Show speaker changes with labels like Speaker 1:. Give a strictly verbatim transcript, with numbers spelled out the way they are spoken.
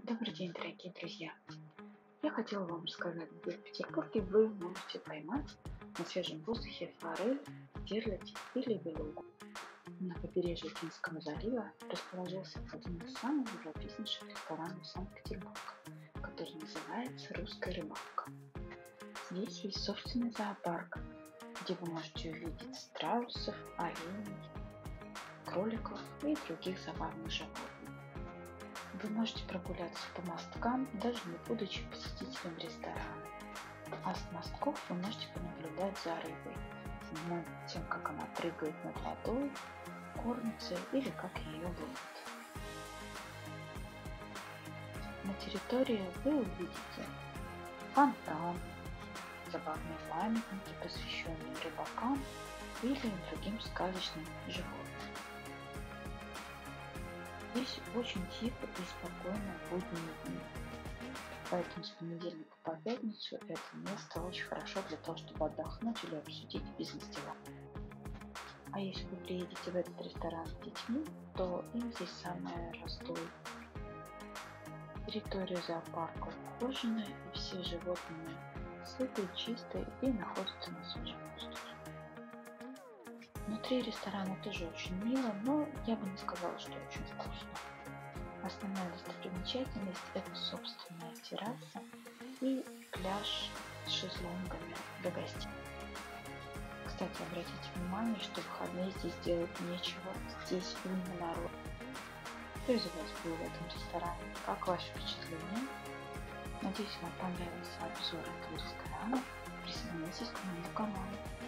Speaker 1: Добрый день, дорогие друзья! Я хотела вам рассказать, где в Петербурге вы можете поймать на свежем воздухе форель, стерлядь или белугу. На побережье Финского залива расположился один из самых живописнейших ресторанов Санкт-Петербурга, который называется «Русская рыбалка». Здесь есть собственный зоопарк, где вы можете увидеть страусов, оленей, кроликов и других забавных животных. Вы можете прогуляться по мосткам, даже не будучи посетителем ресторана. А с мостков вы можете понаблюдать за рыбой, над тем, как она прыгает над водой, кормится или как ее ловят. На территории вы увидите фонтан, забавные памятники, посвященные рыбакам или другим сказочным животным. Здесь очень тихо и спокойно в будние дни, поэтому с понедельника по пятницу это место очень хорошо для того, чтобы отдохнуть или обсудить бизнес-дела. А если вы приедете в этот ресторан с детьми, то им здесь самое раздолье. Территория зоопарка ухоженная, и все животные сытые, чистые и находятся на свежем воздухе. Внутри ресторана тоже очень мило, но я бы не сказала, что очень вкусно. Основная достопримечательность – это собственная терраса и пляж с шезлонгами для гостей. Кстати, обратите внимание, что в выходные здесь делать нечего, здесь уйма народ. Кто из вас был в этом ресторане? Как ваши впечатления? Надеюсь, вам понравился обзор этого ресторана. Присоединяйтесь к моему каналу.